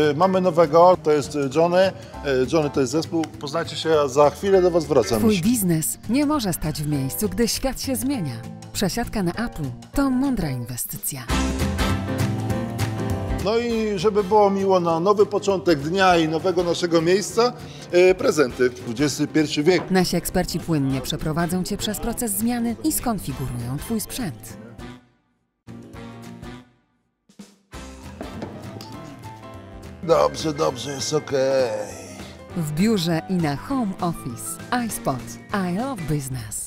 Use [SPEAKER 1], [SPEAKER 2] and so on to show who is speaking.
[SPEAKER 1] Mamy nowego, to jest Johnny. Johnny to jest zespół. Poznajcie się, a za chwilę do Was wracam.
[SPEAKER 2] Twój biznes nie może stać w miejscu, gdy świat się zmienia. Przesiadka na Apple to mądra inwestycja.
[SPEAKER 1] No i żeby było miło na nowy początek dnia i nowego naszego miejsca, prezenty. XXI wiek.
[SPEAKER 2] Nasi eksperci płynnie przeprowadzą Cię przez proces zmiany i skonfigurują Twój sprzęt.
[SPEAKER 1] Dobrze, jest okej.
[SPEAKER 2] W biurze i na home office. iSpot. I love business.